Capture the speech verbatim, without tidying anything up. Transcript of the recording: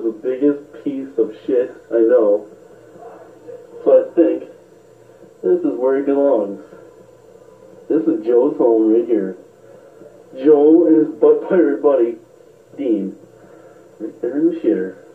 the biggest piece of shit I know. So I think this is where he belongs. This is Joe's home right here. Joe and his butt pirate buddy, Dean. Right there in the shitter.